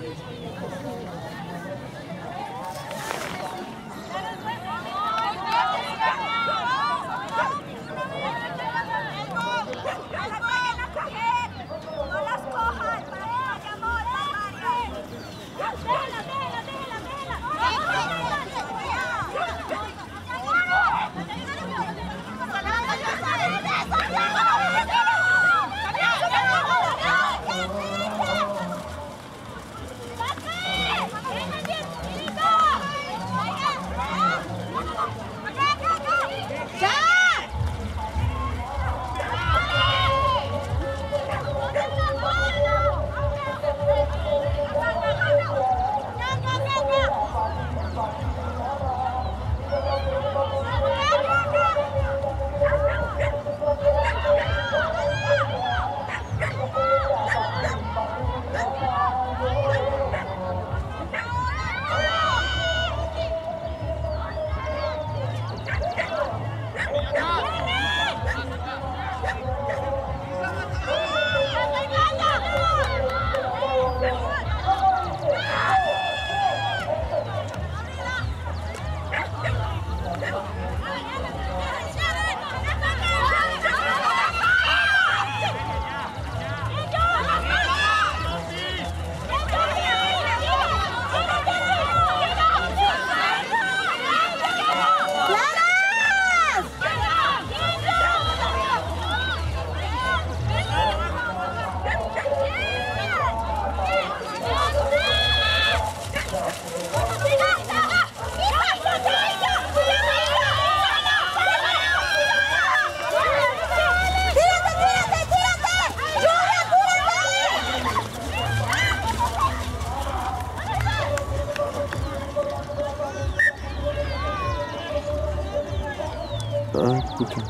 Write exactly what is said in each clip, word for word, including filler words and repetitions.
Ah, escucha.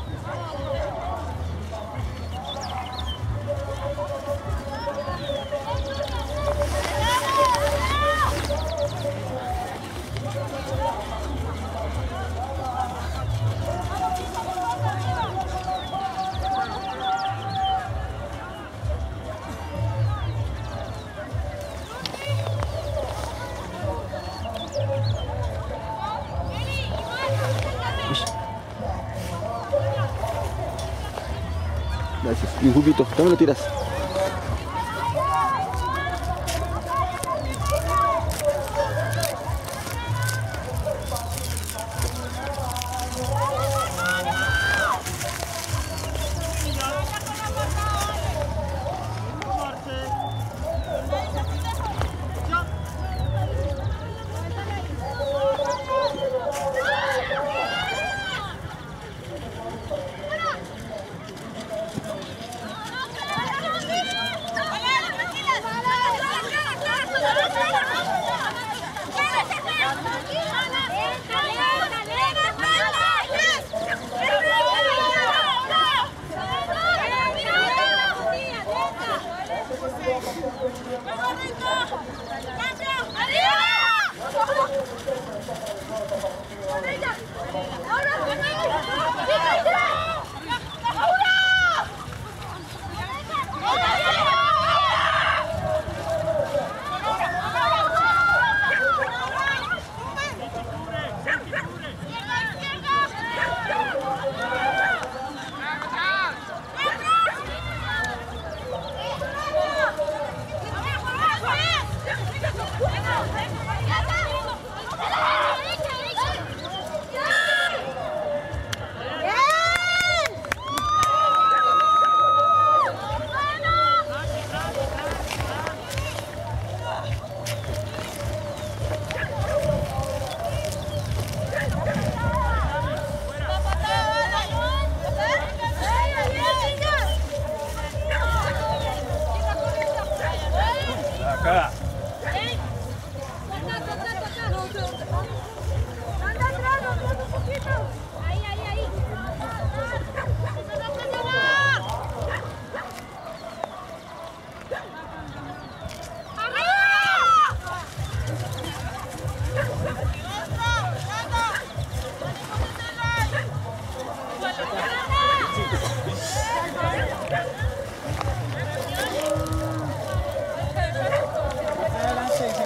Gracias. Y un juguito, también lo tiras. Acá. Ahí, ahí, ahí. Adelante.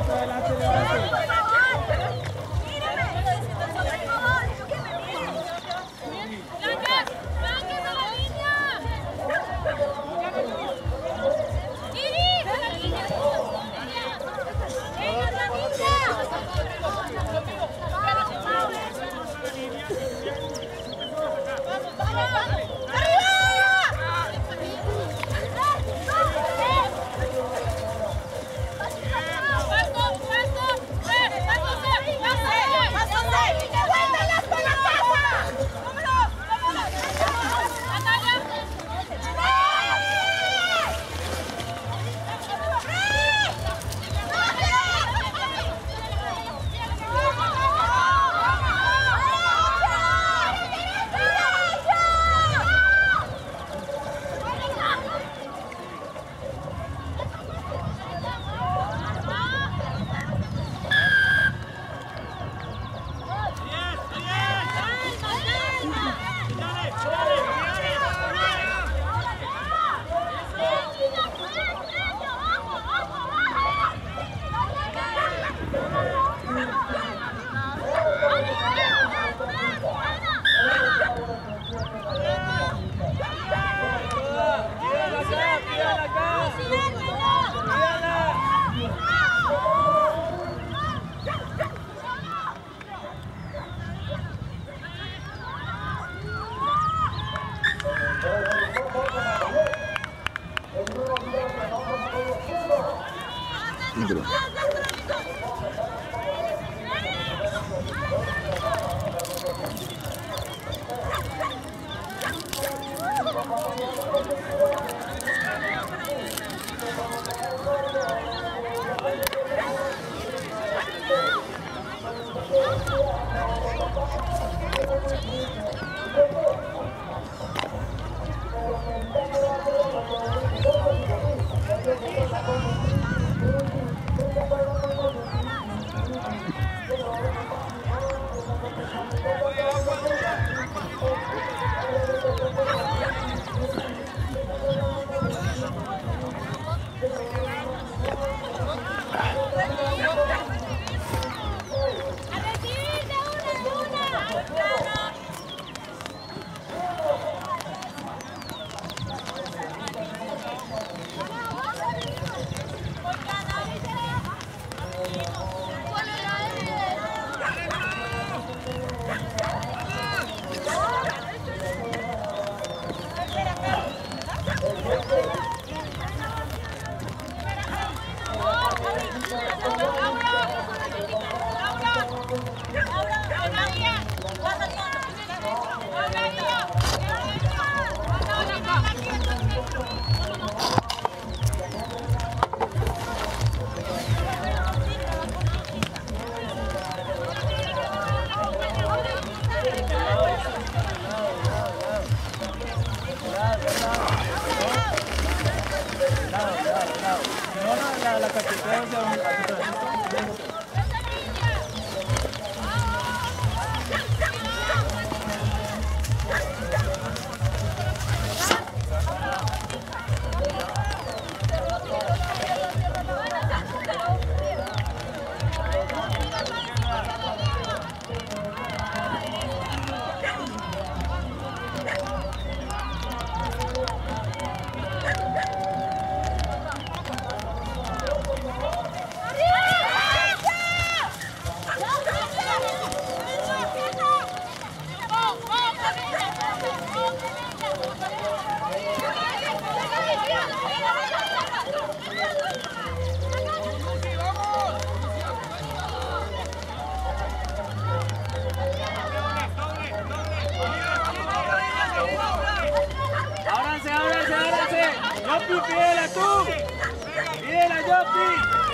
Yopi, pídela tú. Pídela, Yopi.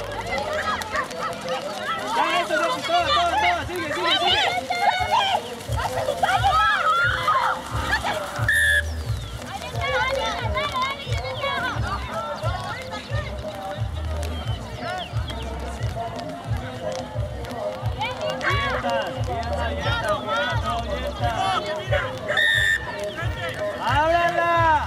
Ya, eso, Yopi, todo, todo, todo. Sigue, sigue, sigue. ¡Ábrala!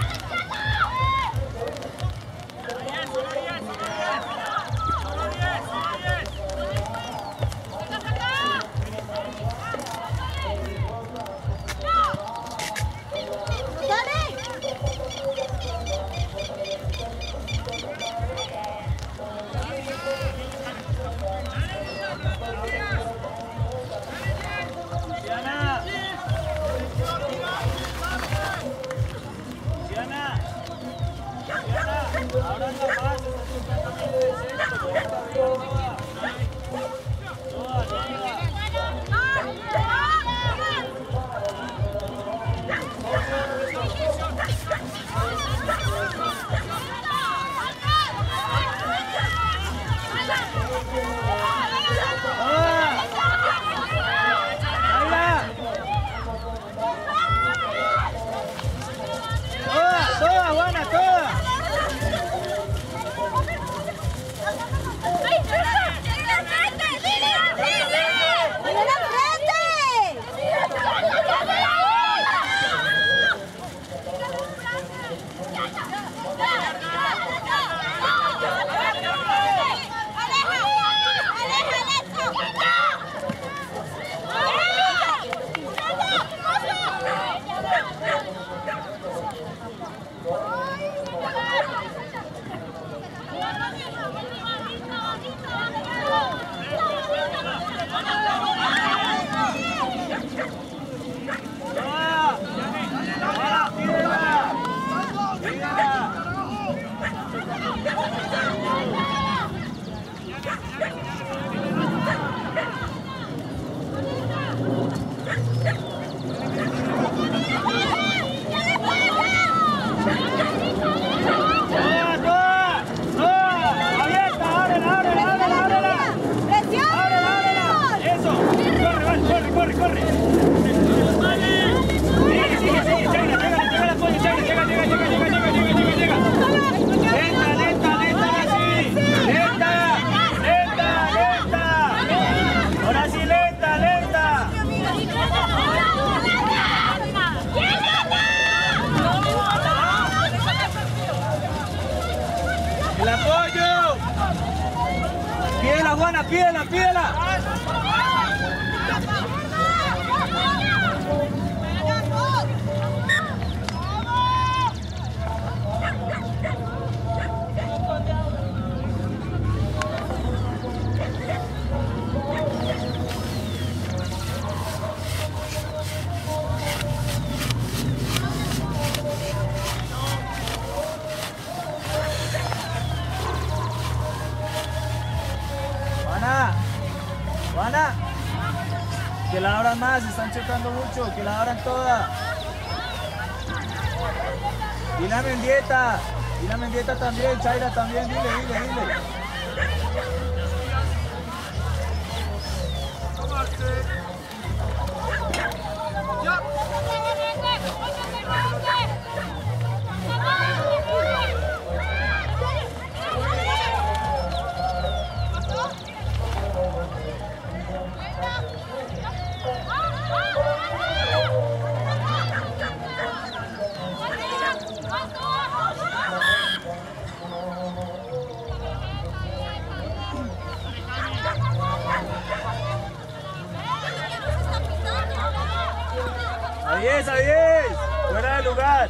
Ahora en la base, toda, toda, Juana, toda. Juana, pídela, pídela. Juana, Juana, que la abran más, están chocando mucho, que la abran toda. Y la Mendieta, y la Mendieta también, Chaira también, dile, dile, dile. Ahí es, ahí es, fuera de lugar.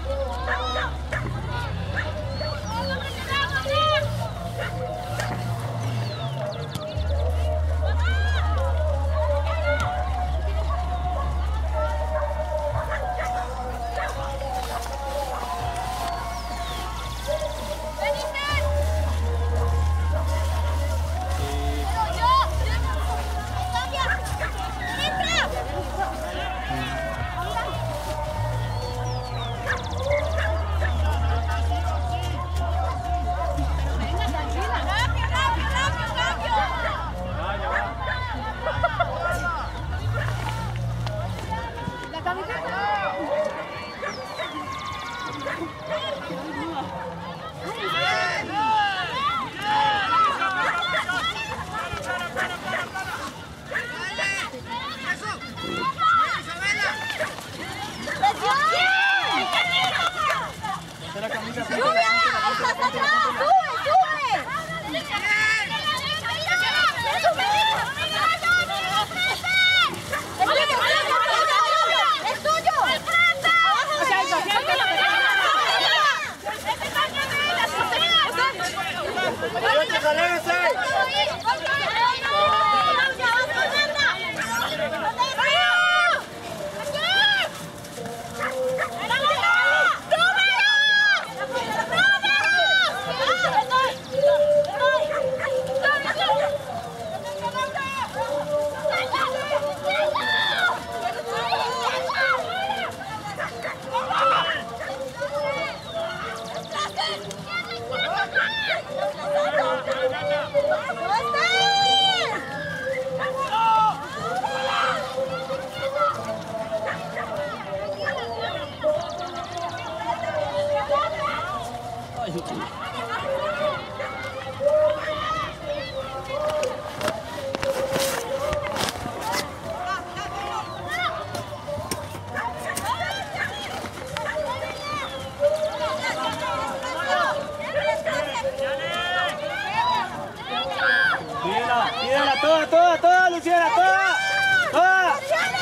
Pídela, toda, toda, toda, Luciana, toda, toda.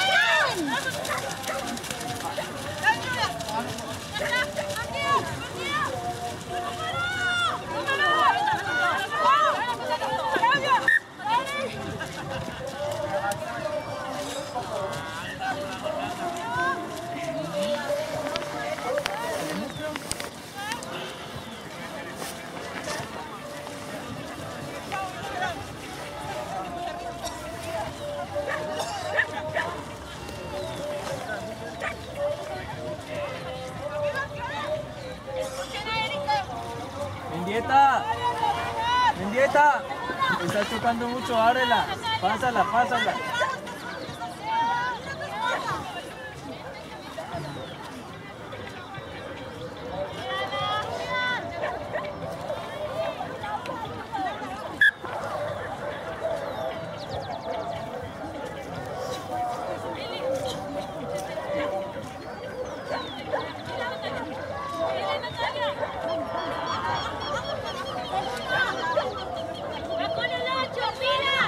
Mendieta, Mendieta, está chocando mucho, ábrela, pásala, pásala. ¡Va con el ocho, mira!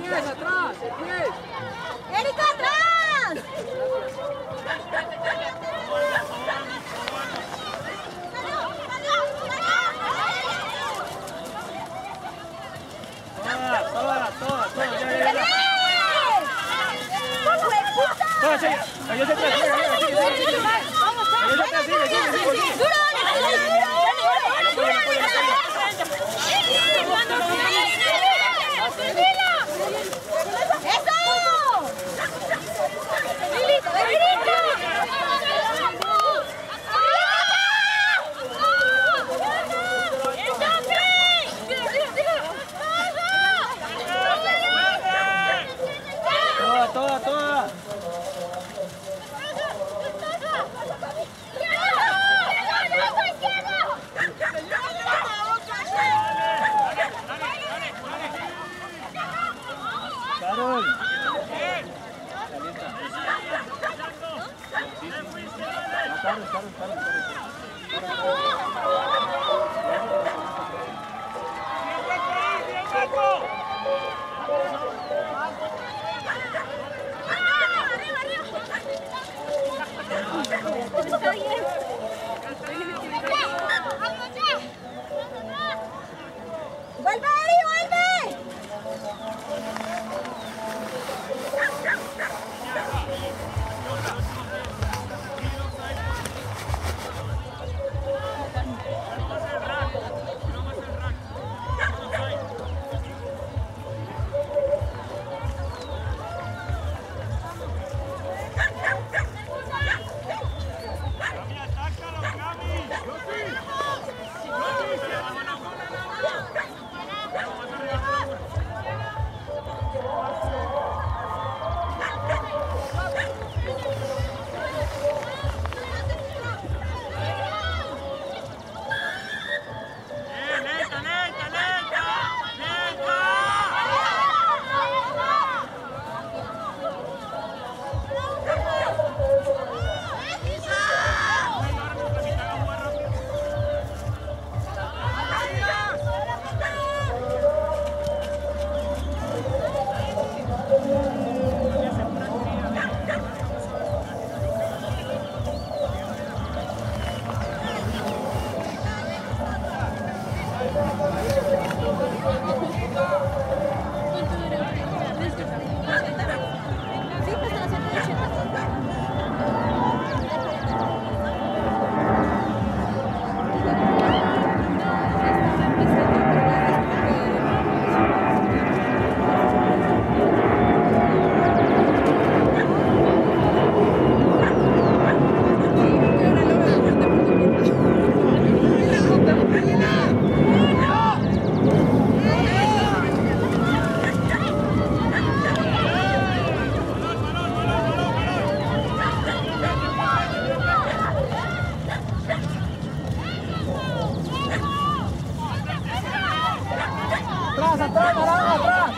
diez, atrás, el diez. ¡Erika, atrás! Toda, toda, toda, toda, ya, ya, ya. ¡Hijo de puta! Toda, sigue. Ahí hacia atrás, sigue, sigue, sigue, sigue, sigue. Ahí hacia atrás, sigue, sigue, sigue, sigue. ¡Duro, dale, dale, dale, dale, dale, ¡eso! ¡Lilita, Lilita! Toda, toda, toda. Carol. Carol, Carol, Carol, Está bien. ¡Vuelve, Eri, vuelve! atrás, atrás, naranja, atrás.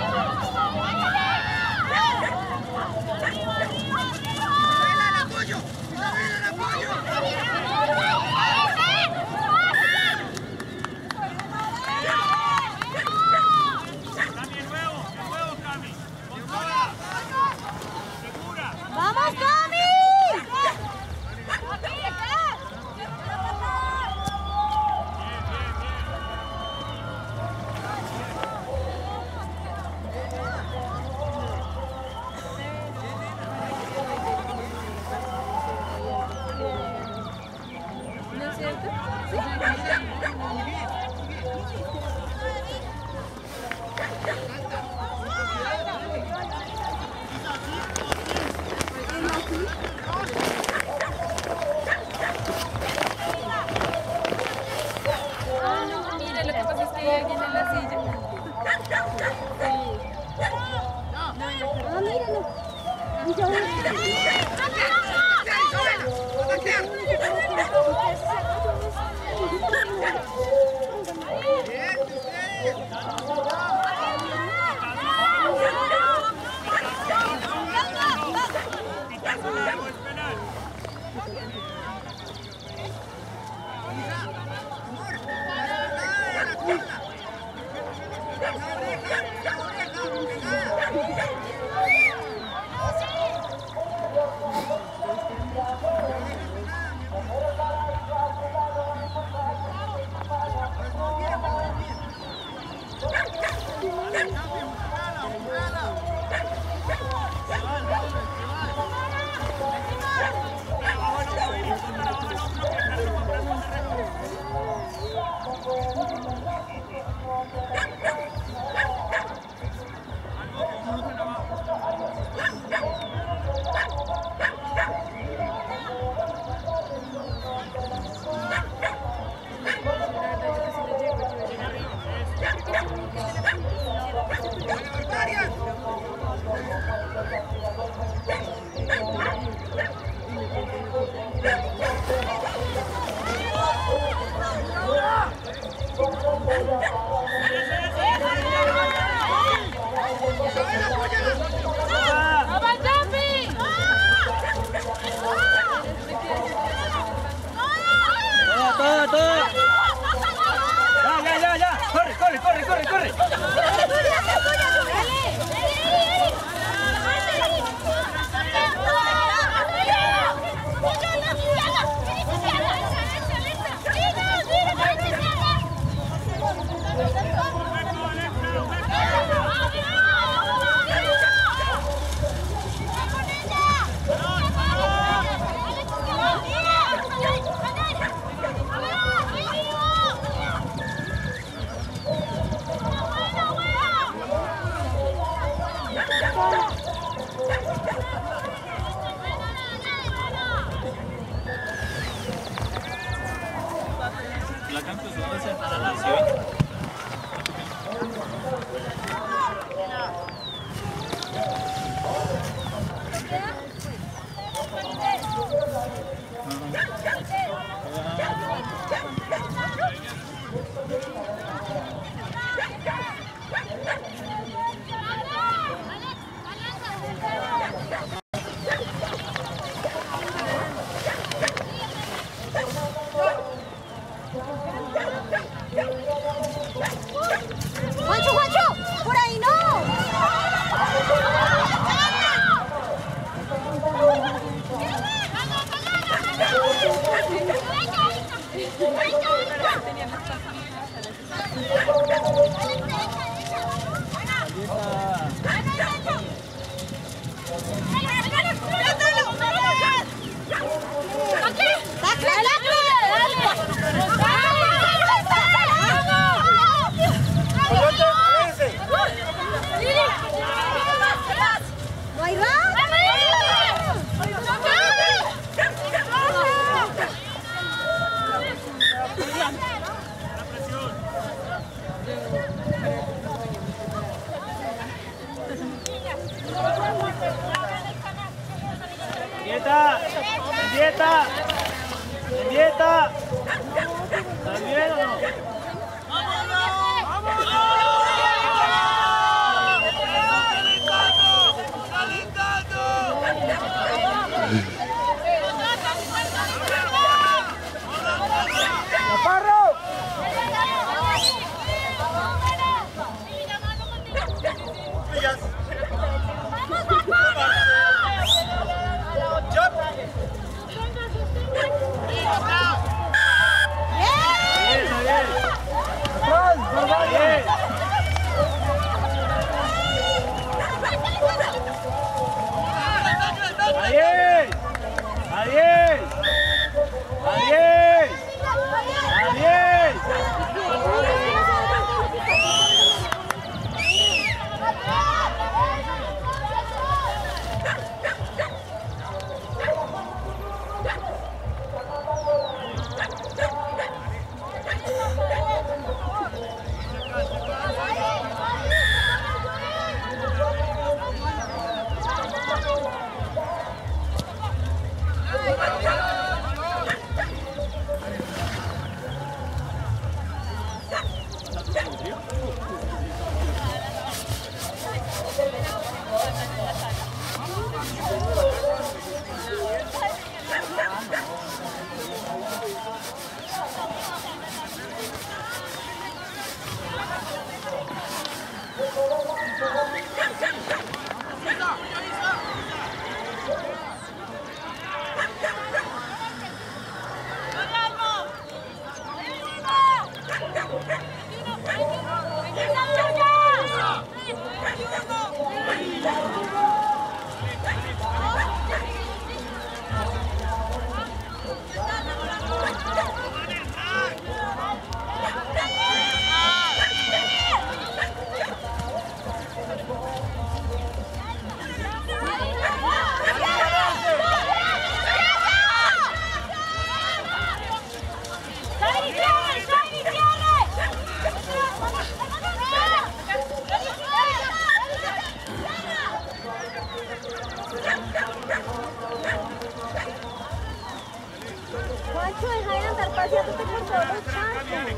¡Vamos, Cami! ¿No es cierto? Sí. Ah, no, mira, lo que pasa es que hay alguien en la silla. Sí. Ah, míralo. Dieta, dieta, dieta. ¿Estás bien o no? Juancho, deja de andar paseándote por todos los campos.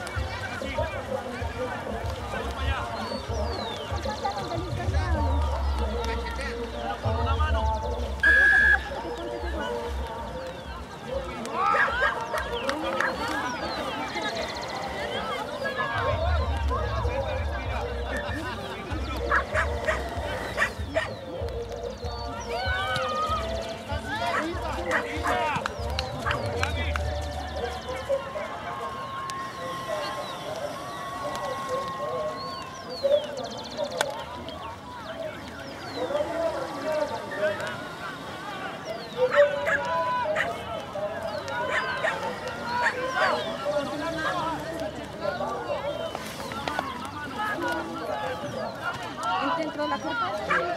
Dentro de la corta.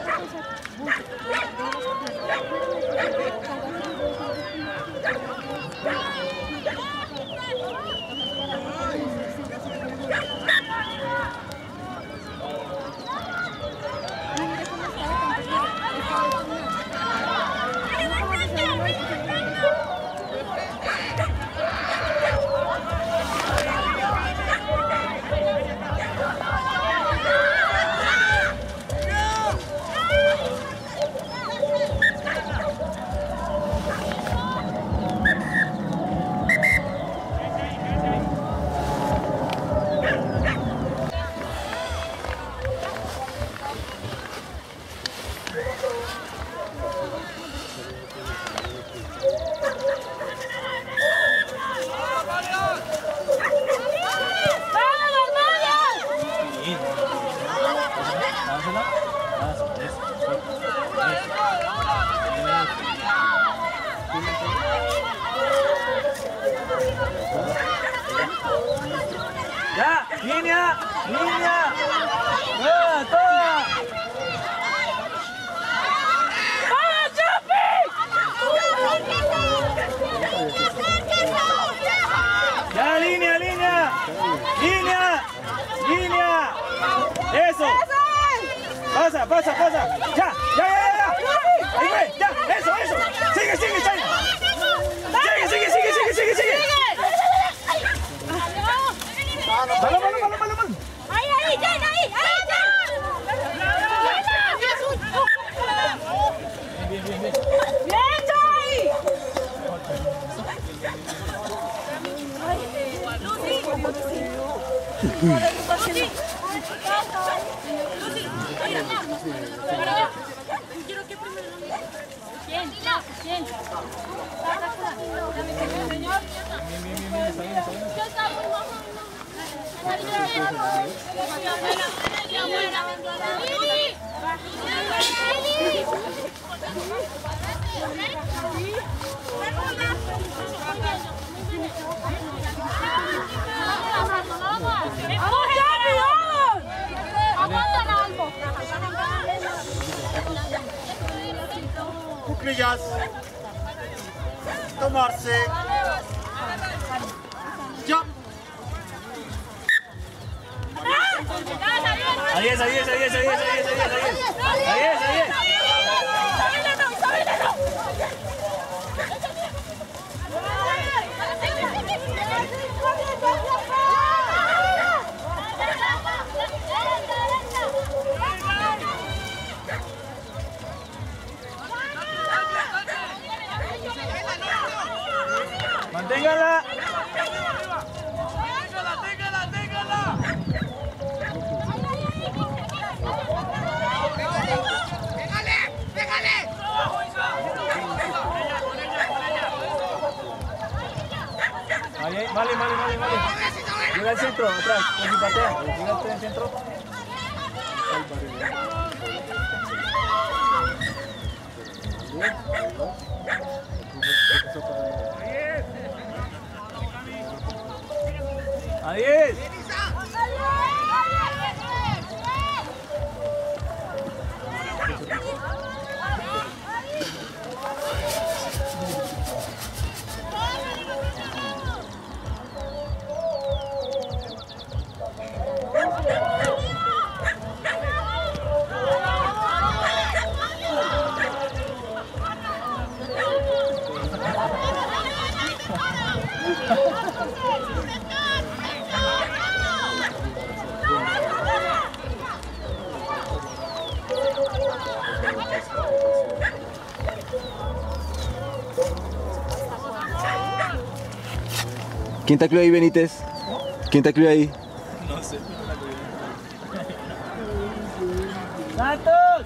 Ya, línea, línea. ¡Toda, toda! ¡Vamos, Chupi! Ya, línea, línea. Línea, línea. Eso. Pasa, pasa, pasa. Ya, ya, ya, ya. Ahí, güey, ya, eso, eso. Sigue, sigue, sigue. Sigue, sigue, sigue, sigue, sigue, sigue. ¡Malo, malo, malo, malo, malo! ¡Ahí, ahí, ya, ahí, ahí, ya! Bien, bien, bien. ¡Bien, Joy! Lucy, Lucy. Quiero que primero lo mire. ¿Quién? ¿Quién? Señor. Bien, bien, bien, bien, está bien, está bien. Yo estaba muy bajo. Cuclillas. Tomarse. Ya. Ahí es, ahí es, ahí es, ahí es, ahí es, ahí es, ahí es. Ahí es, ahí es. Manténgala. Téngala, téngala, téngala. Ahí, ahí, vale, vale, vale, vale. Llega al centro, atrás, con su patea. Llega al centro. Ahí es. ¿Quién tacleó ahí, Benítez? ¿Quién tacleó ahí? No sé. ¡Santos!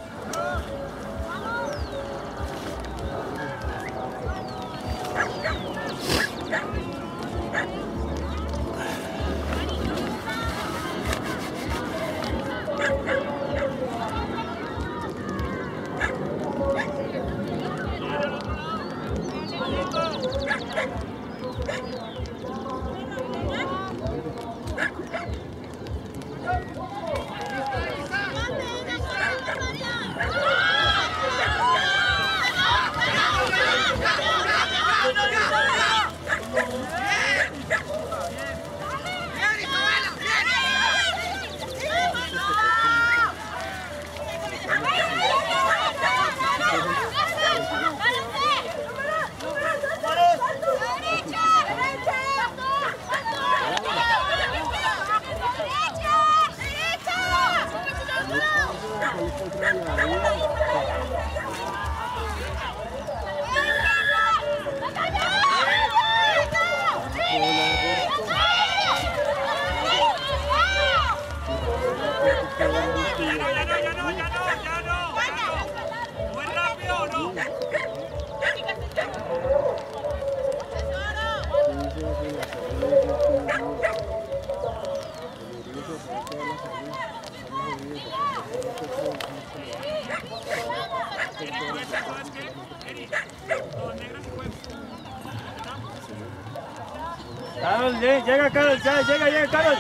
Carol, llega Carol, ya, llega, llega Carol.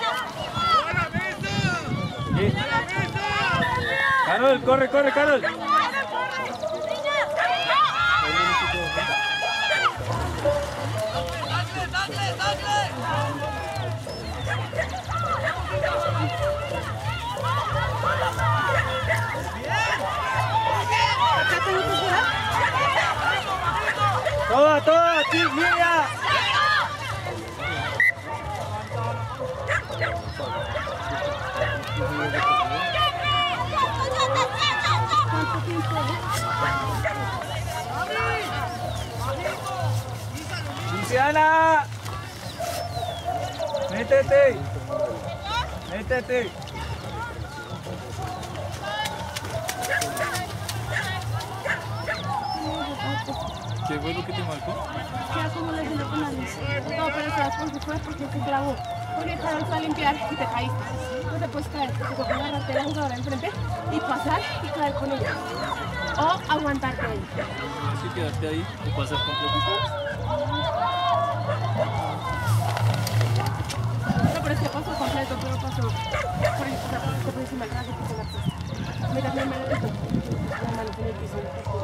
Sí. Carol, corre, corre, Carol. Toda, toda, sí, línea. Luciana, métete, métete. ¿Qué fue lo que te marcó? Ya como le dio con la luz. No, pero sabes por qué fue, porque te clavó. Porque Carol fue a limpiar y te caíste. No te puedes caer, te tocó agarrarte a la jugadora enfrente y pasar y caer con ella. O aguantarte ahí. ¿Tienes que quedarte ahí o pasar completo? No, pero es que pasó completo, pero pasó por, o sea, pasó por encima del brazo y por la puesta. Mira, mi hermano, la mano tiene el piso.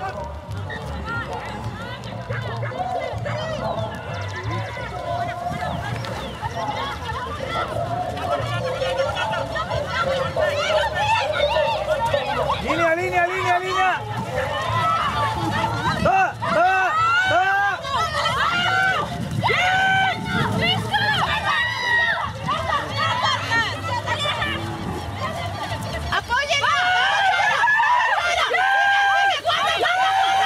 Línea, línea, línea, línea. ¡Va! ¡Va! ¡Va! ¡Apoyen!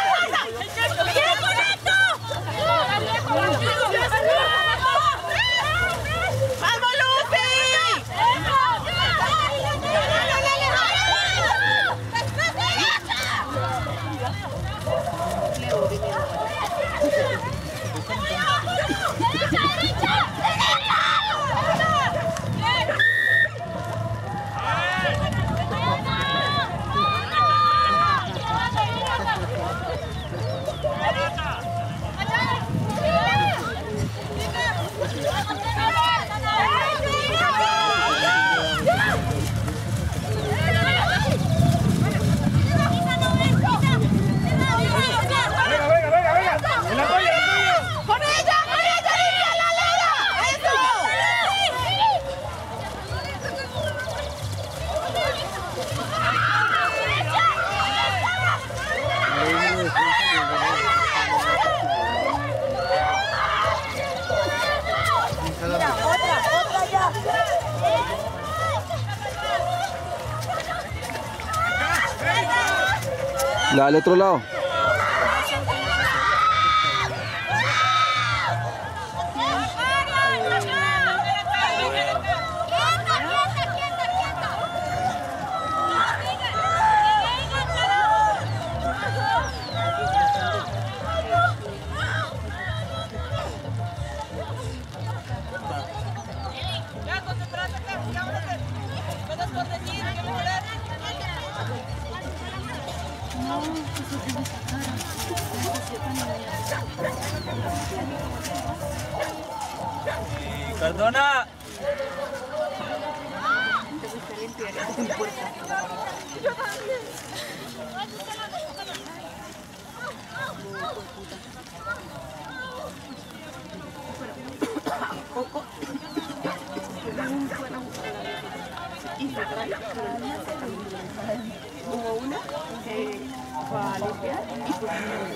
La del otro lado. Cardona. Hubo una que fue a limpiar y pues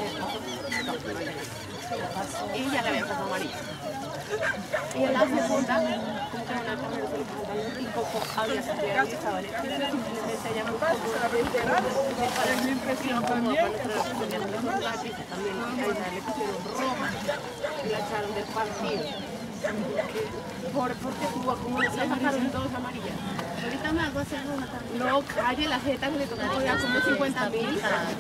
y ya le había pasado amarilla. Y en la segunda, como que una carrera se le preguntaron y poco había salido y estaba en el piso, simplemente ella muy poco para mi impresión como para nuestra opinión de los lápices también, a ella le pusieron roja y la echaron del partido. Por, porque tuvo como le sacaron dos amarillas. Ahorita me hago hacer una también. No, calle la jeta que le tocó pagar como cincuenta mil.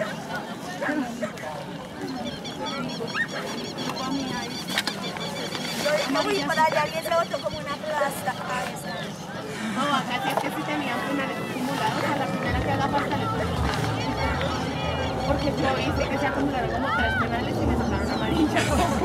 Yo fui para allá y le botó como una plasta. No, acá sí es que sí tenían penales acumulados, a la primera que haga falta le ponen. Porque yo hice que se acumularon como tres penales y me sacaron amarilla.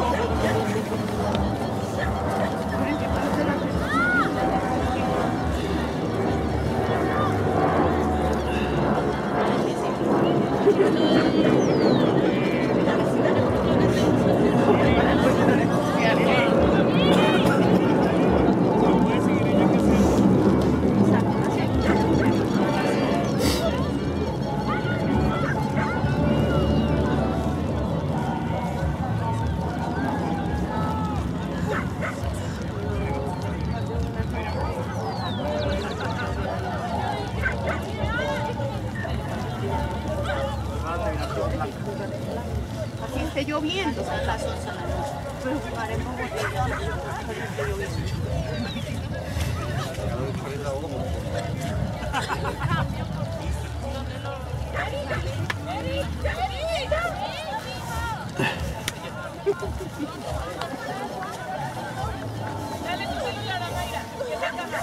Así esté lloviendo, pero jugaremos botella, pero esté lloviendo. Dale tu celular a Mayra, que se acaba.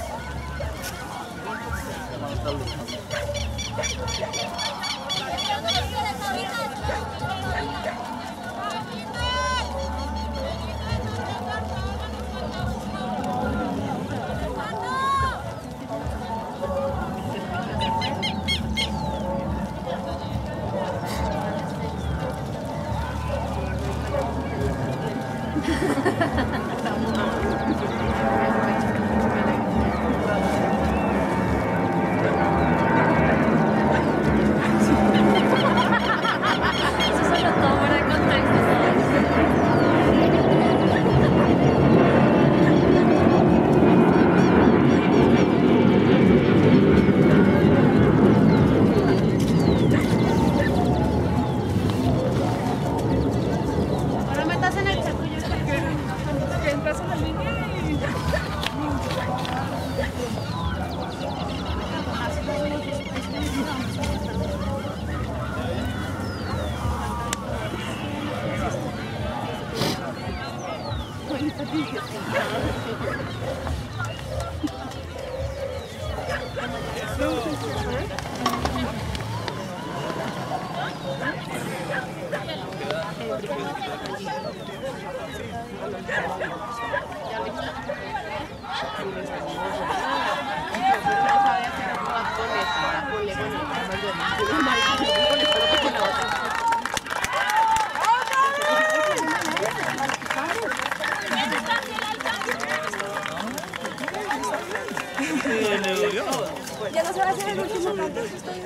Ya no se va a hacer el último canto.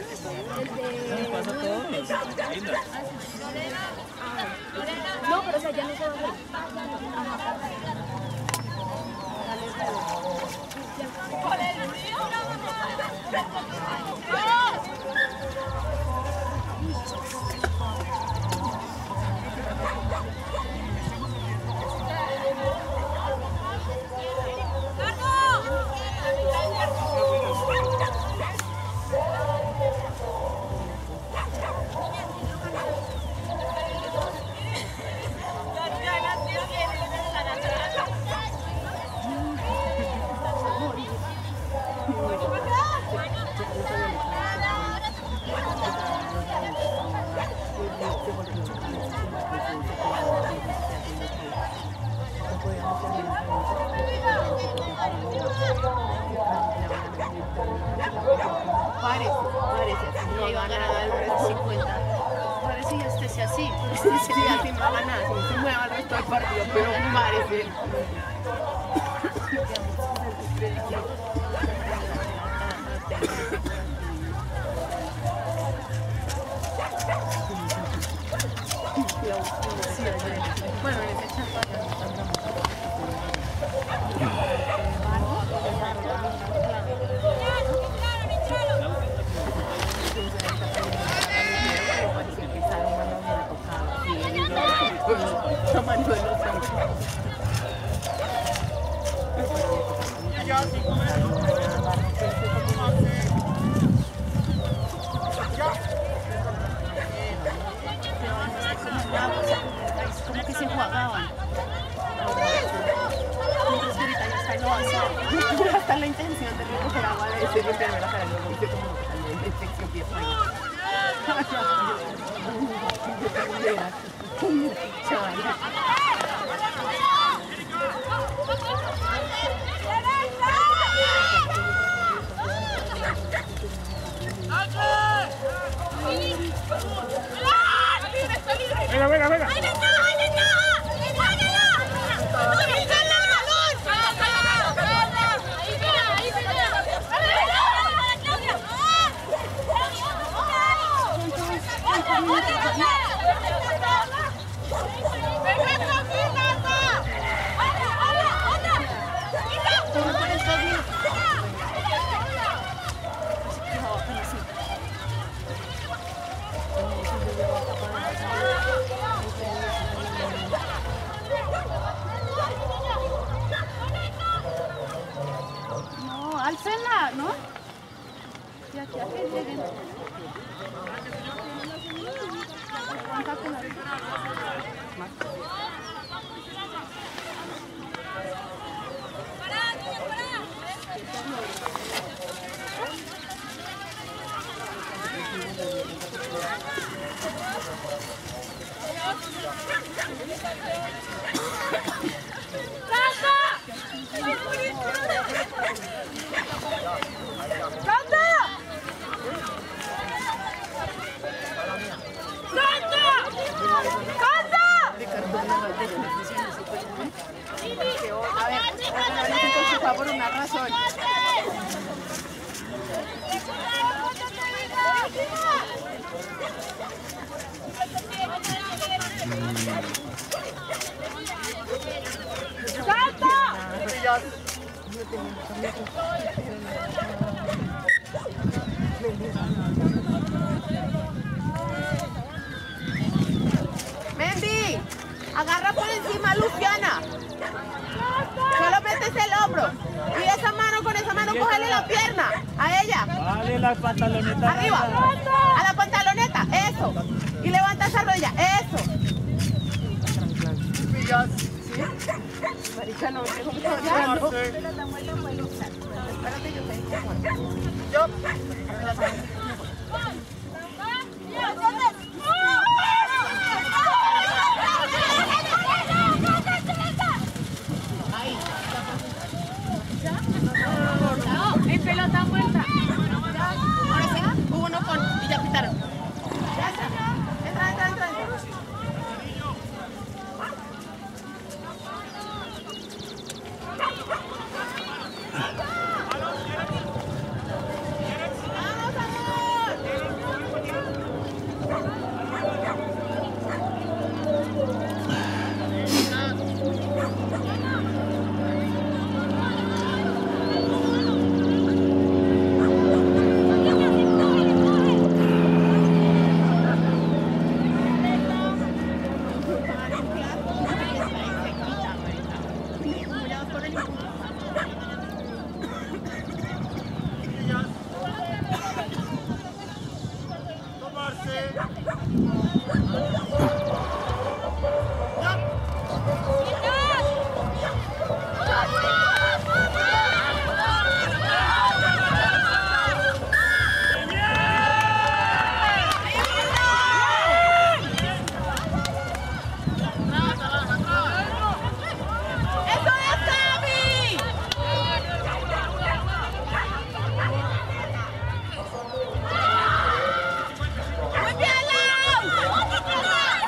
No, pero o sea, ya no se va a hacer. Por el río, sí, sí, sí, así no haga nada, si se mueva el resto del partido, pero parece. Bueno, en ese tomando los ojos. Como que se jugaban. Mientras que ahorita ya está en lo avanzado. Ya está la intención de recoger agua de ese limpiarme la cara, luego dice como totalmente infección pieza ahí. Venga, venga, venga. No, alcenla, ¿no? Y aquí a que lleguen. Aguántate la vida. A ver, por favor, una razón. Mendy, agarra por encima a Luciana. Solo metes el hombro. Y esa mano, con esa mano, cógele la pierna. A ella. Vale, la pantaloneta. Arriba. A la pantaloneta. Eso. Y levanta esa rodilla. Eso. Marica, no, ¿cómo te voy a dar? Espérate, yo te Yo. Ahí. No, en pelota vuelta. Ahora sí, hubo uno con y ya pitaron. Ya está. Entra, entra, entra. ¡Muy bien, Lau!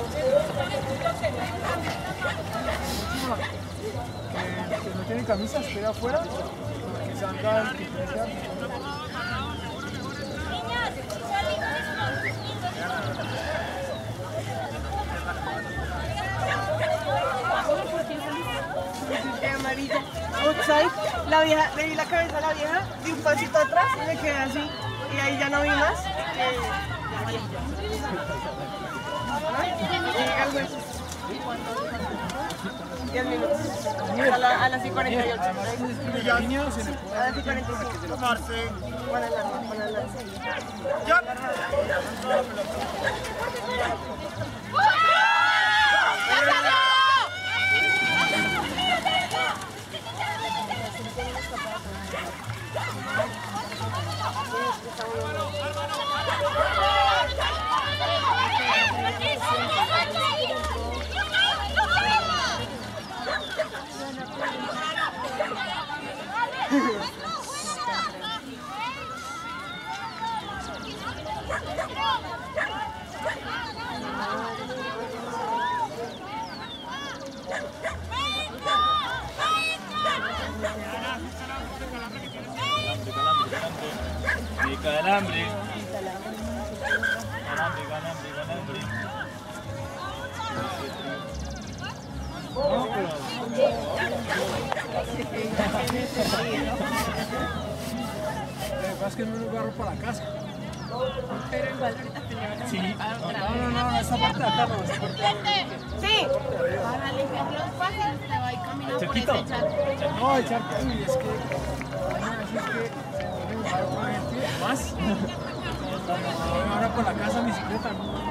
Que no tiene camisa, espera afuera para que salga el que tiene que dar. Amarilla. Outside, la vieja, le vi la cabeza a la vieja, di un pasito atrás y me quedé así. Y ahí ya no vi más. Eh, diez minutos. A, la, a las y cuarenta y ocho. A las y cuarenta y cinco. Para la, para la. Calambre. Calambre, calambre, calambre. No, pero... Es que no es lugar para la casa. Pero igual ahorita tenemos Sí. No, no, no, esa parte de acá no, esa parte de acá. Sí. Para limpiar los pasos, te va y camina por ese charco. No, el charco, uy, es que... Así es que... Se puede mojar con el pie. ¿Más? Ahora por la casa bicicleta, ¿no?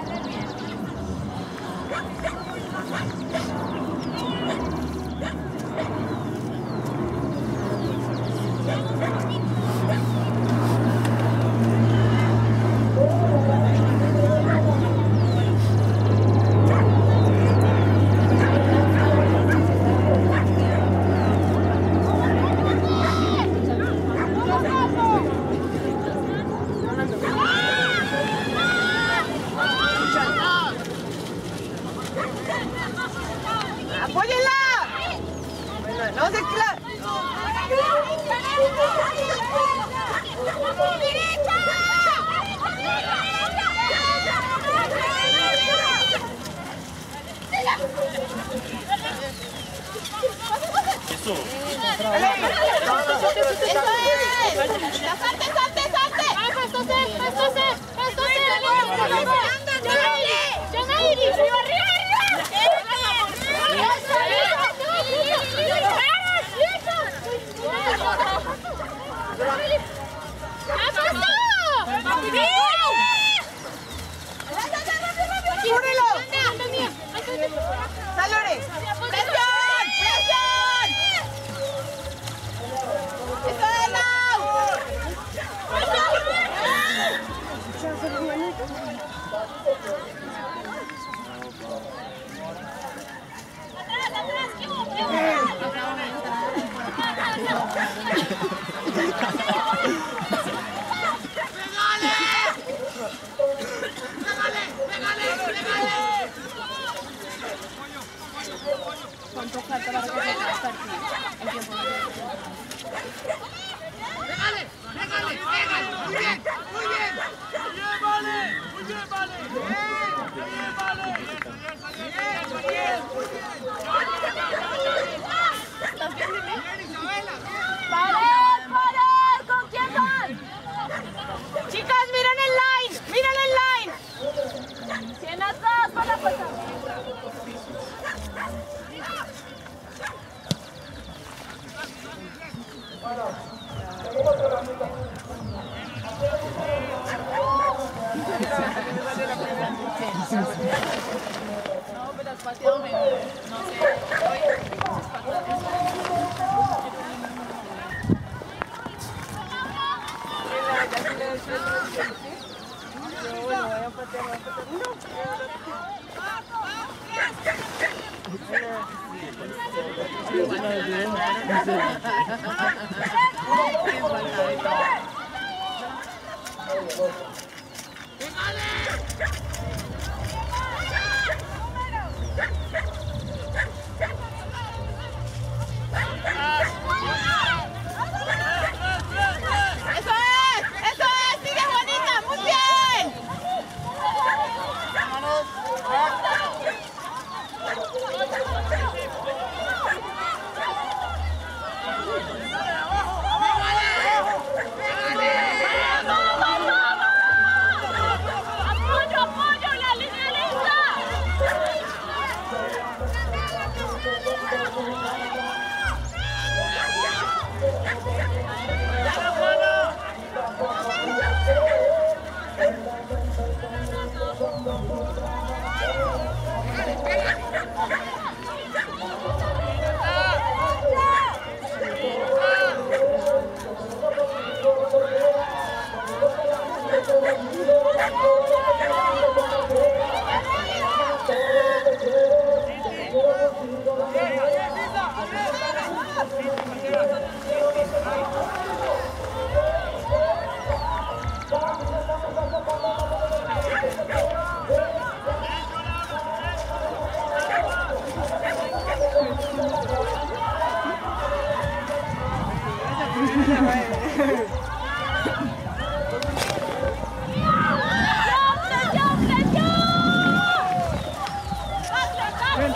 Bien.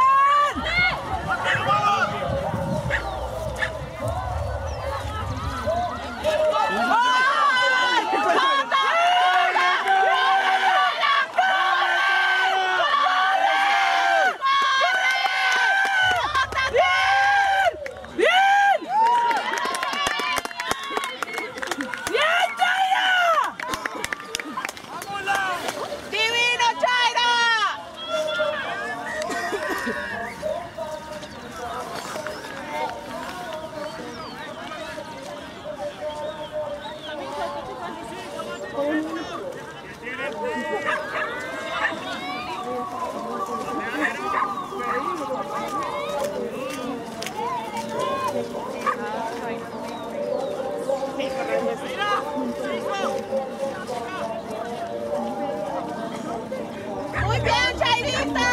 Muy bien, Chairita.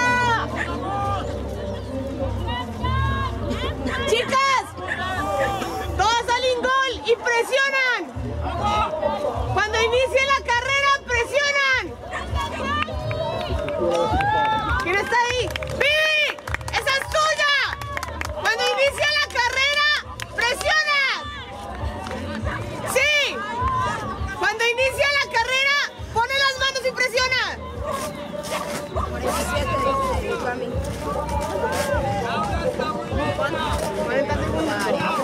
Chicas, todas salen gol y presionan. Cuando inicie la carrera, presionan. ¿Quién está ahí? ¡Vivi! ¡Esa es tuya! Cuando inicia la carrera, presionas. ¡Sí! Cuando inicia la carrera, pone las manos y presiona. cuarenta segundos.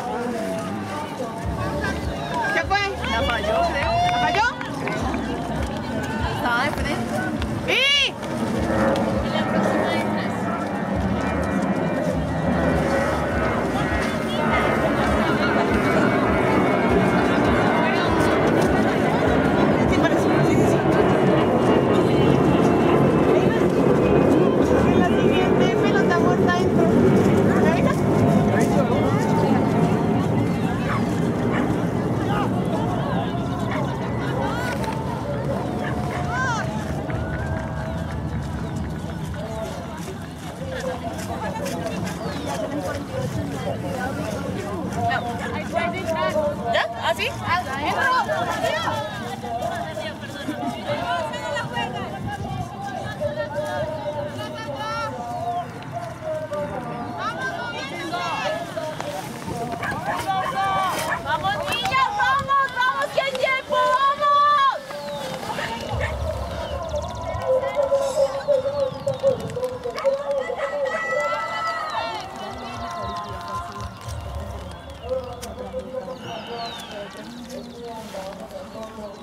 ¿Qué fue? La falló, creo. ¿La falló? Estaba de frente. ¡Y! Y la próxima de tres. Sí, parece. Sí, sí, sí. En la siguiente pelota muerta dentro. ¿Me avisas? ¿Ya? ¿Así? ¡Vamos, niñas! ¡Vamos! ¡Vamos! ¡Que hay tiempo! ¡Vamos!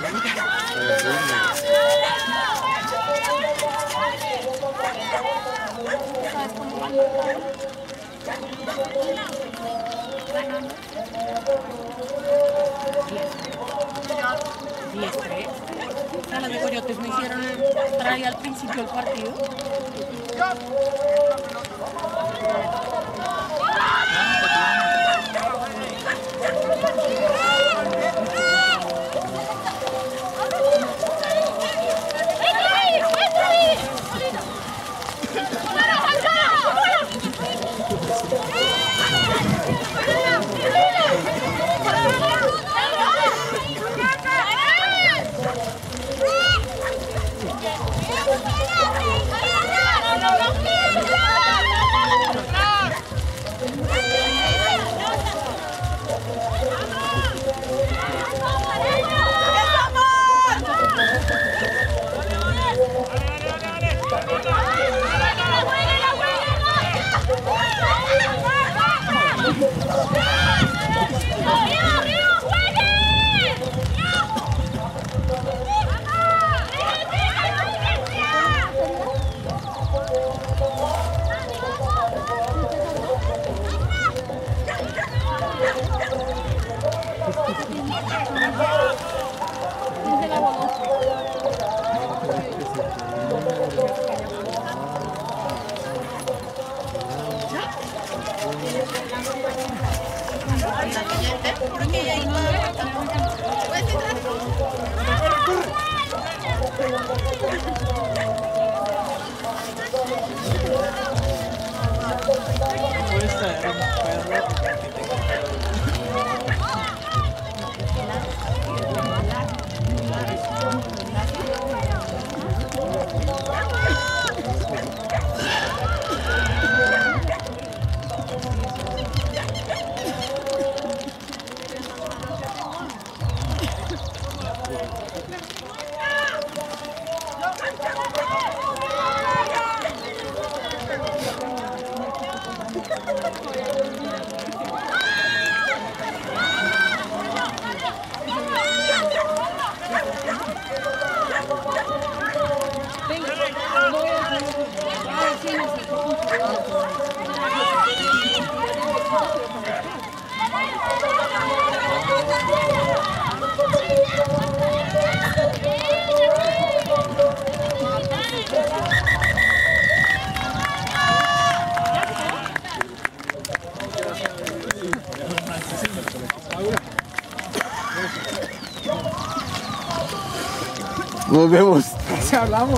¿Sabes cómo va? diez tres. O sea, los de Coyotes me hicieron traer al principio del partido. Nos vemos. Si hablamos.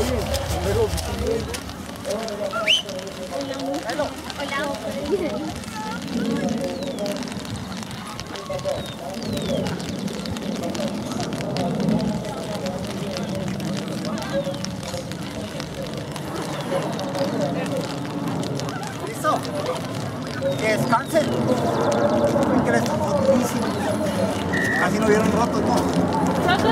Listo. Que descansen. Que les está rotísimo. Casi no vieron rotos, ¿no?